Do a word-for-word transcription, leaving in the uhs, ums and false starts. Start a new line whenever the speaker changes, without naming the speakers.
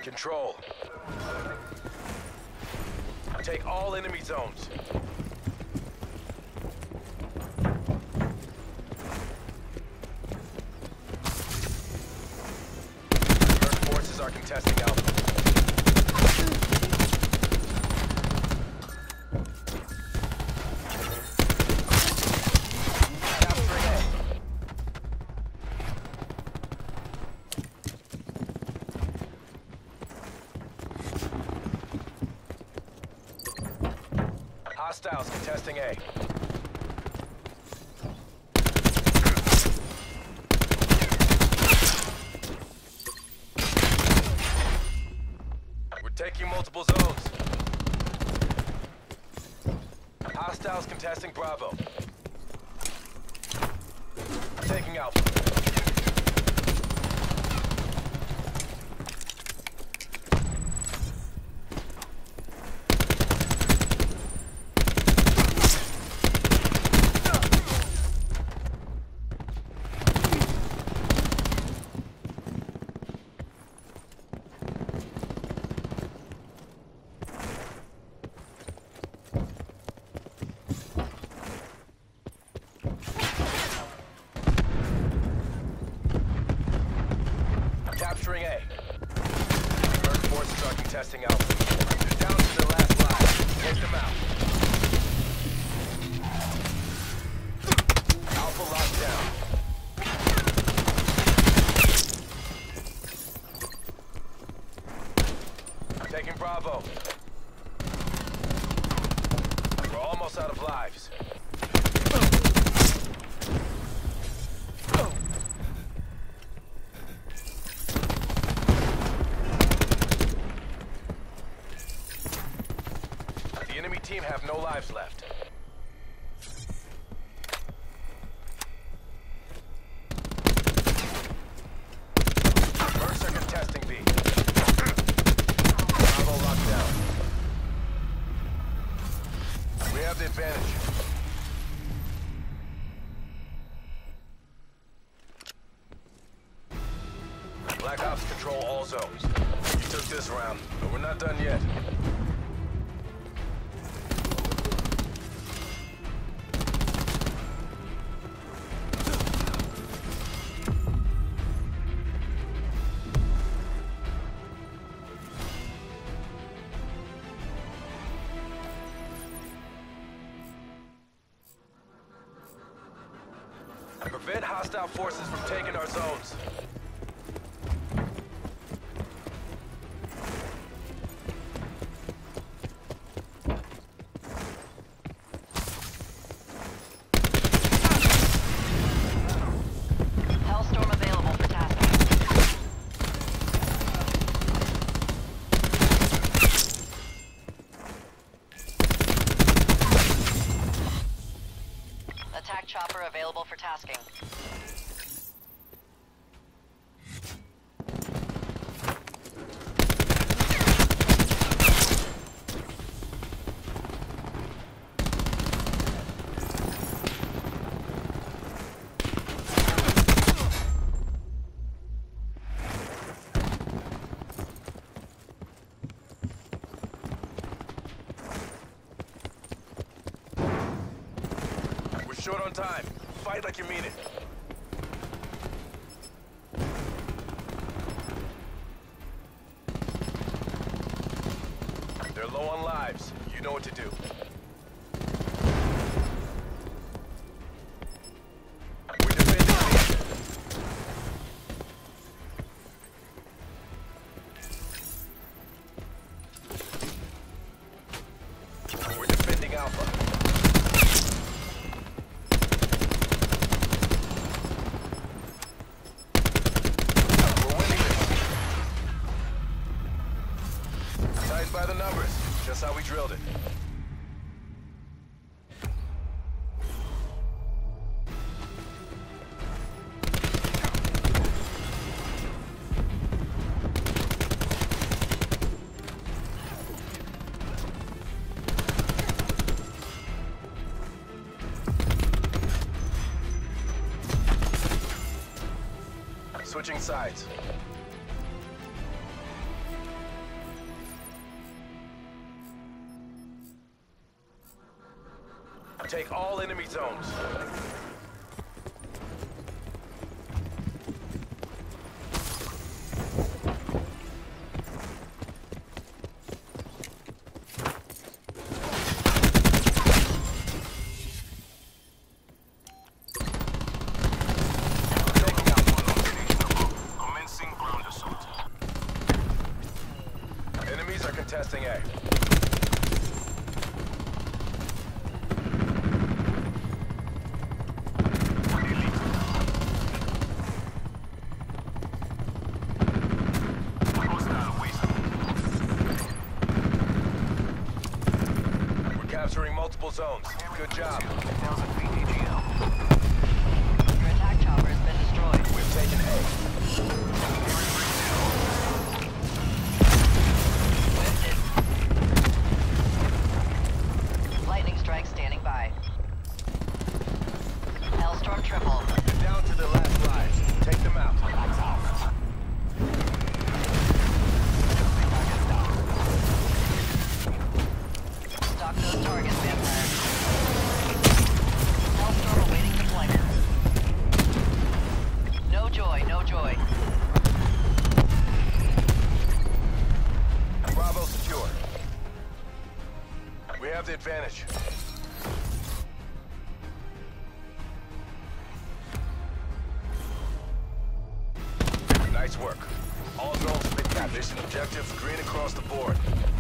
Control. Take all enemy zones. Merc forces are contesting Alpha. Hostiles contesting A. We're taking multiple zones. Hostiles contesting Bravo. Taking Alpha. Capturing A. Merc forces are contesting Alpha. They're down to their last line. Take them out. Alpha locked down. Taking Bravo. We're almost out of lives. The enemy team have no lives left. Mercs are contesting B. Bravo locked down. We have the advantage. Black Ops control all zones. You took this round, but we're not done yet. Prevent hostile forces from taking our zones.
Hellstorm available for tasking. Attack chopper available for tasking.
We're short on time. Fight like you mean it. They're low on lives. You know what to do. We're defending B. We're defending Alpha. By the numbers, just how we drilled it. Switching sides. Take all enemy zones. Enemies are contesting A. We're capturing multiple zones. Good job.
Your attack chopper has been destroyed.
We've taken A.
Lightning strike standing by. Hellstorm triple.
You're down to the last lives. Take them out.
Stock those targets, Vampire. Hellstorm awaiting deployment. No joy, no joy.
Bravo secure. We have the advantage. Nice work. All zones have been captured. Mission objectives green across the board.